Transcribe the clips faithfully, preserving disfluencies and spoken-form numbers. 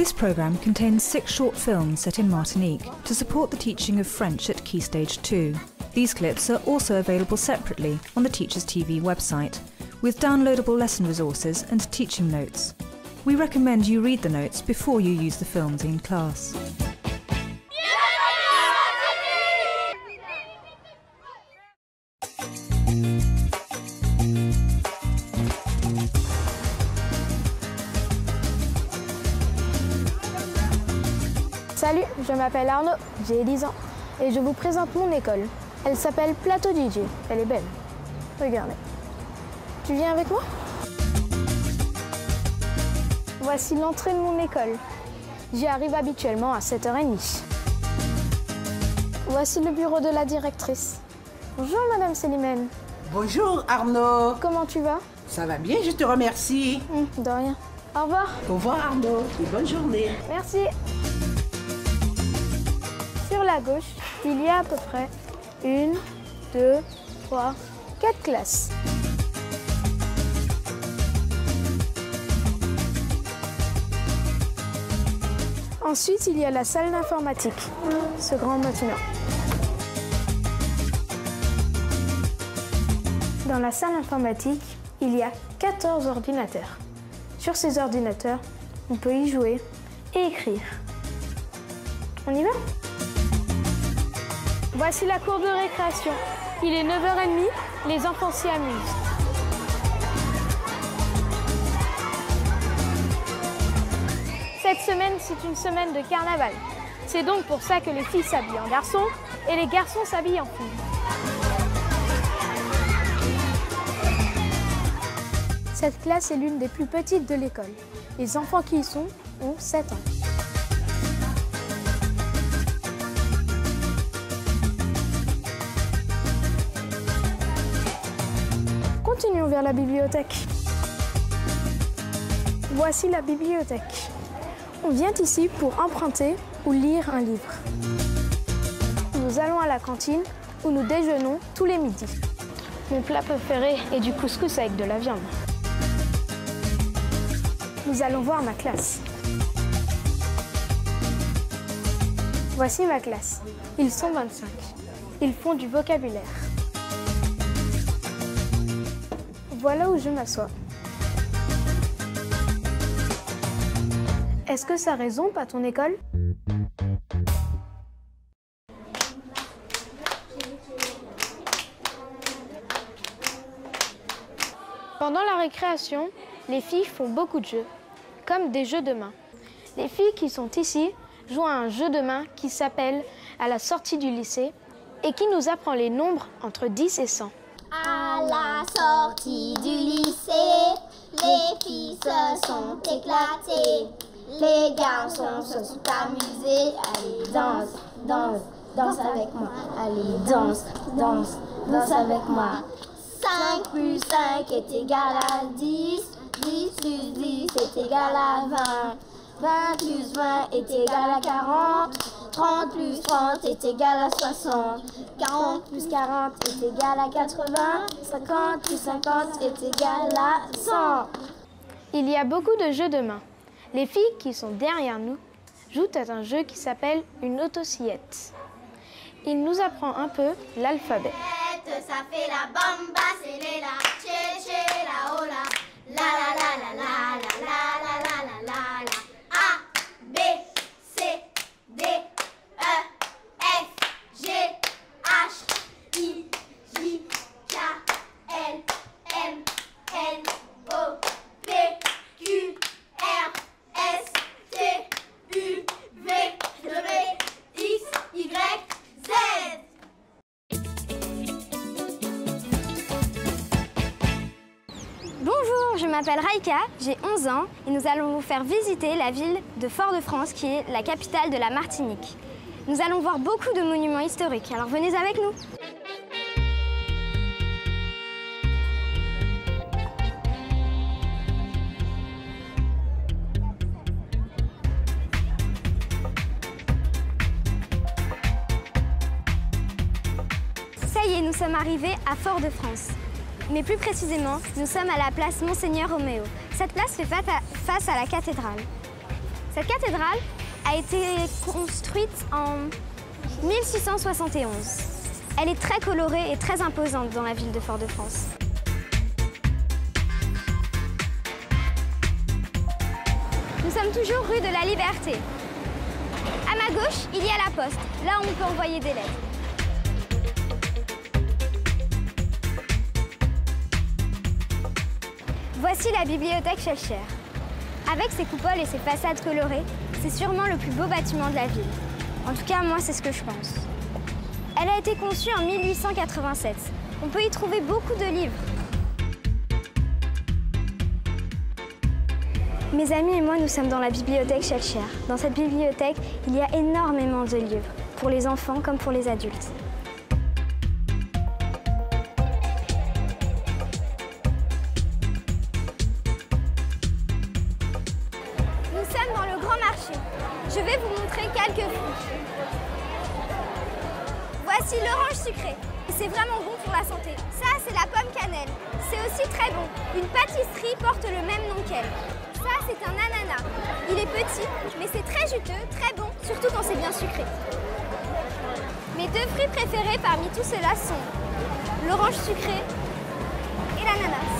This programme contains six short films set in Martinique to support the teaching of French at Key Stage two. These clips are also available separately on the Teachers T V website, with downloadable lesson resources and teaching notes. We recommend you read the notes before you use the films in class. Salut, je m'appelle Arnaud, j'ai dix ans et je vous présente mon école. Elle s'appelle Plateau D J, elle est belle. Regardez. Tu viens avec moi? Voici l'entrée de mon école. J'y arrive habituellement à sept heures trente. Voici le bureau de la directrice. Bonjour Madame Célimène. Bonjour Arnaud. Comment tu vas? Ça va bien, je te remercie. Mmh, de rien. Au revoir. Au revoir Arnaud et bonne journée. Merci. Sur la gauche, il y a à peu près une, deux, trois, quatre classes. Ensuite, il y a la salle d'informatique, ce grand bâtiment. Dans la salle informatique, il y a quatorze ordinateurs. Sur ces ordinateurs, on peut y jouer et écrire. On y va ? Voici la cour de récréation. Il est neuf heures trente, les enfants s'y amusent. Cette semaine, c'est une semaine de carnaval. C'est donc pour ça que les filles s'habillent en garçons et les garçons s'habillent en filles. Cette classe est l'une des plus petites de l'école. Les enfants qui y sont ont sept ans. Continuons vers la bibliothèque. Voici la bibliothèque. On vient ici pour emprunter ou lire un livre. Nous allons à la cantine où nous déjeunons tous les midis. Mon plat préféré est du couscous avec de la viande. Nous allons voir ma classe. Voici ma classe. Ils sont vingt-cinq. Ils font du vocabulaire. Voilà où je m'assois. Est-ce que ça résume à ton école? Pendant la récréation, les filles font beaucoup de jeux, comme des jeux de main. Les filles qui sont ici jouent à un jeu de main qui s'appelle « À la sortie du lycée » et qui nous apprend les nombres entre dix et cent. À la sortie du lycée, les filles se sont éclatées. Les garçons se sont amusés. Allez, danse, danse, danse avec moi. Allez, danse, danse, danse avec moi. cinq plus cinq est égal à dix. dix plus dix est égal à vingt. vingt plus vingt est égal à quarante. trente plus trente est égal à soixante. quarante plus quarante est égal à quatre-vingts. cinquante plus cinquante est égal à cent. Il y a beaucoup de jeux de main. Les filles qui sont derrière nous jouent à un jeu qui s'appelle une autosillette. Il nous apprend un peu l'alphabet. Ça fait la bamba, c'est les la, tché tché la oh la, la la la la la la la la la la la. A, B, C, D, E, F, G, H, I, J, K, L, M, N, O, P, Q, R, S, T, U, V, W, X, Y, Z. Bonjour, je m'appelle Raïka, j'ai onze ans et nous allons vous faire visiter la ville de Fort-de-France qui est la capitale de la Martinique. Nous allons voir beaucoup de monuments historiques, alors venez avec nous. Ça y est, nous sommes arrivés à Fort-de-France. Mais plus précisément, nous sommes à la place Monseigneur Roméo. Cette place fait face à la cathédrale. Cette cathédrale a été construite en mille six cent soixante et onze. Elle est très colorée et très imposante dans la ville de Fort-de-France. Nous sommes toujours rue de la Liberté. À ma gauche, il y a la poste, là où on peut envoyer des lettres. Voici la bibliothèque Schellcher. Avec ses coupoles et ses façades colorées, c'est sûrement le plus beau bâtiment de la ville. En tout cas, moi, c'est ce que je pense. Elle a été conçue en mille huit cent quatre-vingt-sept. On peut y trouver beaucoup de livres. Mes amis et moi, nous sommes dans la bibliothèque Schellcher. Dans cette bibliothèque, il y a énormément de livres, pour les enfants comme pour les adultes. Nous sommes dans le grand marché. Je vais vous montrer quelques fruits. Voici l'orange sucrée. C'est vraiment bon pour la santé. Ça, c'est la pomme cannelle. C'est aussi très bon. Une pâtisserie porte le même nom qu'elle. Ça, c'est un ananas. Il est petit, mais c'est très juteux, très bon, surtout quand c'est bien sucré. Mes deux fruits préférés parmi tout cela sont l'orange sucrée et l'ananas.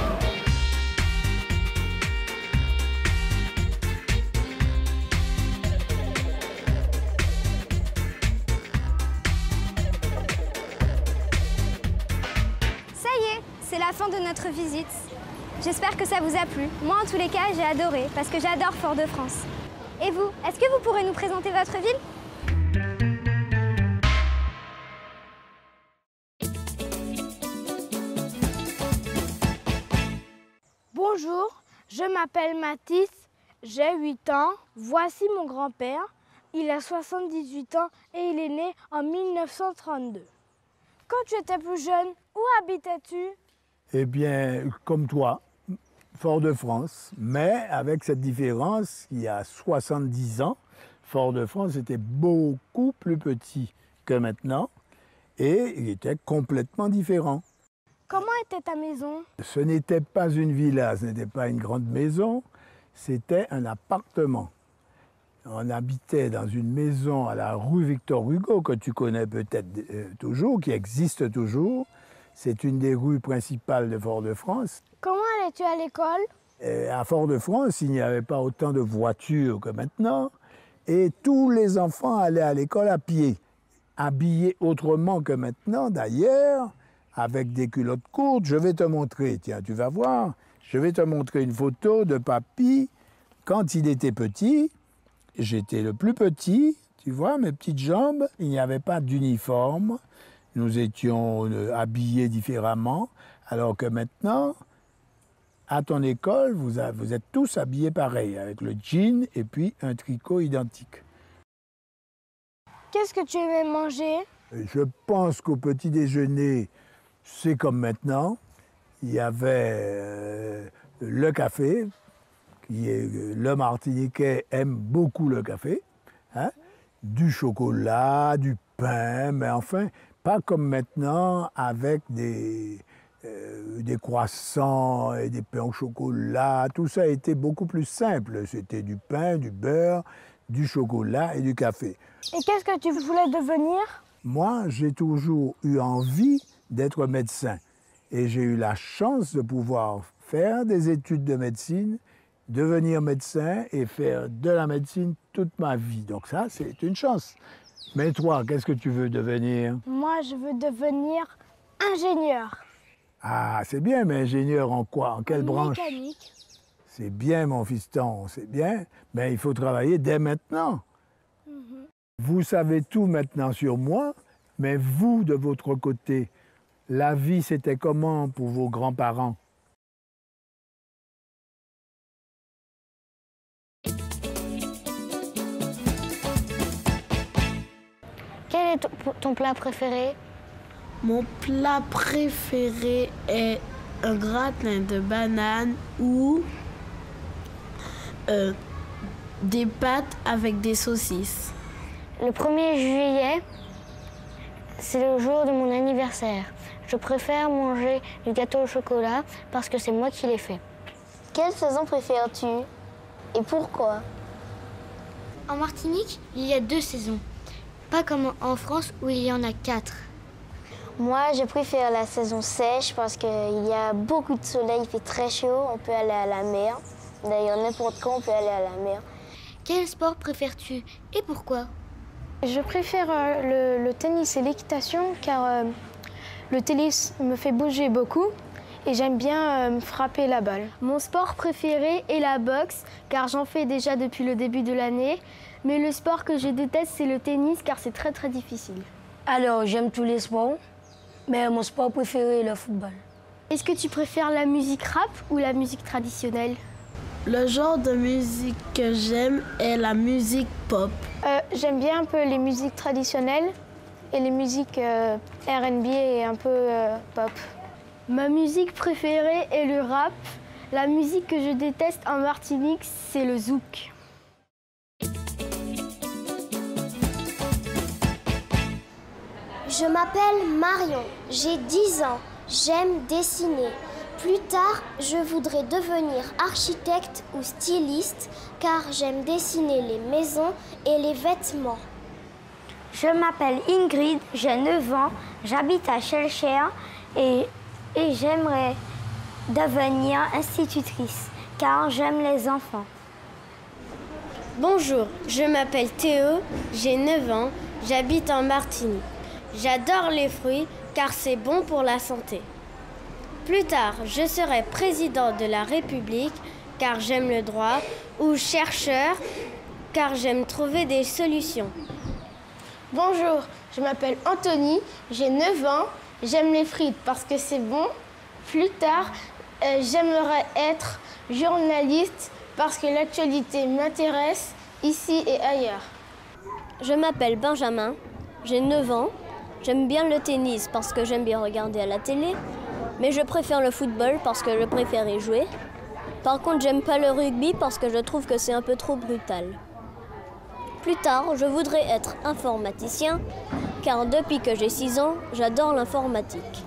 Ça y est, c'est la fin de notre visite. J'espère que ça vous a plu. Moi, en tous les cas, j'ai adoré, parce que j'adore Fort-de-France. Et vous, est-ce que vous pourrez nous présenter votre ville? Bonjour, je m'appelle Mathis, j'ai huit ans. Voici mon grand-père. Il a soixante-dix-huit ans et il est né en mille neuf cent trente-deux. Quand tu étais plus jeune, où habitais-tu? Eh bien, comme toi, Fort-de-France, mais avec cette différence, il y a soixante-dix ans, Fort-de-France était beaucoup plus petit que maintenant et il était complètement différent. Comment était ta maison? Ce n'était pas une villa, ce n'était pas une grande maison, c'était un appartement. On habitait dans une maison à la rue Victor Hugo, que tu connais peut-être euh, toujours, qui existe toujours. C'est une des rues principales de Fort-de-France. Comment allais-tu à l'école? Et à Fort-de-France, il n'y avait pas autant de voitures que maintenant. Et tous les enfants allaient à l'école à pied, habillés autrement que maintenant d'ailleurs, avec des culottes courtes. Je vais te montrer, tiens, tu vas voir. Je vais te montrer une photo de papy quand il était petit. J'étais le plus petit, tu vois, mes petites jambes. Il n'y avait pas d'uniforme. Nous étions habillés différemment, alors que maintenant, à ton école, vous, a, vous êtes tous habillés pareil, avec le jean et puis un tricot identique. Qu'est-ce que tu aimais manger? Je pense qu'au petit déjeuner, c'est comme maintenant. Il y avait euh, le café, qui est, le Martiniquais aime beaucoup le café, hein? Du chocolat, du pain, mais enfin, pas comme maintenant avec des, euh, des croissants et des pains au chocolat. Tout ça était beaucoup plus simple. C'était du pain, du beurre, du chocolat et du café. Et qu'est-ce que tu voulais devenir? Moi, j'ai toujours eu envie d'être médecin. Et j'ai eu la chance de pouvoir faire des études de médecine, devenir médecin et faire de la médecine toute ma vie. Donc ça, c'est une chance. Mais toi, qu'est-ce que tu veux devenir? Moi, je veux devenir ingénieur. Ah, c'est bien, mais ingénieur en quoi? En quelle branche? Mécanique. C'est bien, mon fiston, c'est bien, mais il faut travailler dès maintenant. Mm-hmm. Vous savez tout maintenant sur moi, mais vous, de votre côté, la vie, c'était comment pour vos grands-parents? Quel est ton, ton plat préféré? Mon plat préféré est un gratin de banane ou euh, des pâtes avec des saucisses. Le premier juillet, c'est le jour de mon anniversaire. Je préfère manger du gâteau au chocolat parce que c'est moi qui l'ai fait. Quelle saison préfères-tu et pourquoi? En Martinique, il y a deux saisons. Pas comme en France où il y en a quatre. Moi, je préfère la saison sèche parce qu'il y a beaucoup de soleil, il fait très chaud, on peut aller à la mer. D'ailleurs, n'importe quand, on peut aller à la mer. Quel sport préfères-tu et pourquoi? Je préfère euh, le, le tennis et l'équitation car euh, le tennis me fait bouger beaucoup et j'aime bien euh, frapper la balle. Mon sport préféré est la boxe car j'en fais déjà depuis le début de l'année. Mais le sport que je déteste, c'est le tennis car c'est très très difficile. Alors, j'aime tous les sports, mais mon sport préféré est le football. Est-ce que tu préfères la musique rap ou la musique traditionnelle? Le genre de musique que j'aime est la musique pop. Euh, j'aime bien un peu les musiques traditionnelles et les musiques euh, R and B et un peu euh, pop. Ma musique préférée est le rap. La musique que je déteste en Martinique, c'est le zouk. Je m'appelle Marion, j'ai dix ans, j'aime dessiner. Plus tard, je voudrais devenir architecte ou styliste car j'aime dessiner les maisons et les vêtements. Je m'appelle Ingrid, j'ai neuf ans, j'habite à Schellcher et, et j'aimerais devenir institutrice car j'aime les enfants. Bonjour, je m'appelle Théo, j'ai neuf ans, j'habite en Martinique. J'adore les fruits car c'est bon pour la santé. Plus tard, je serai président de la République car j'aime le droit ou chercheur car j'aime trouver des solutions. Bonjour, je m'appelle Anthony, j'ai neuf ans, j'aime les frites parce que c'est bon. Plus tard, euh, j'aimerais être journaliste parce que l'actualité m'intéresse ici et ailleurs. Je m'appelle Benjamin, j'ai neuf ans. J'aime bien le tennis parce que j'aime bien regarder à la télé, mais je préfère le football parce que je préfère y jouer. Par contre, j'aime pas le rugby parce que je trouve que c'est un peu trop brutal. Plus tard, je voudrais être informaticien, car depuis que j'ai six ans, j'adore l'informatique.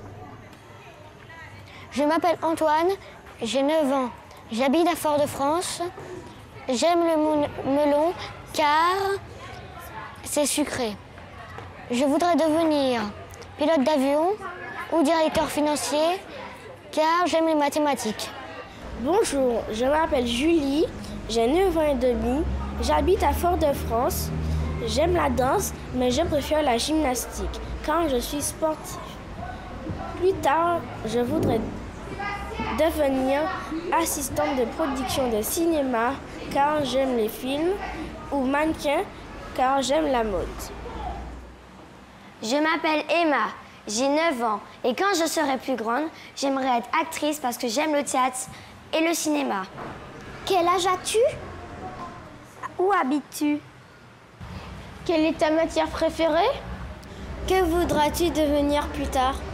Je m'appelle Antoine, j'ai neuf ans, j'habite à Fort-de-France. J'aime le melon car c'est sucré. Je voudrais devenir pilote d'avion ou directeur financier car j'aime les mathématiques. Bonjour, je m'appelle Julie, j'ai neuf ans et demi, j'habite à Fort-de-France. J'aime la danse, mais je préfère la gymnastique quand je suis sportive. Plus tard, je voudrais devenir assistante de production de cinéma car j'aime les films ou mannequin car j'aime la mode. Je m'appelle Emma, j'ai neuf ans et quand je serai plus grande, j'aimerais être actrice parce que j'aime le théâtre et le cinéma. Quel âge as-tu? Où habites-tu? Quelle est ta matière préférée? Que voudras-tu devenir plus tard?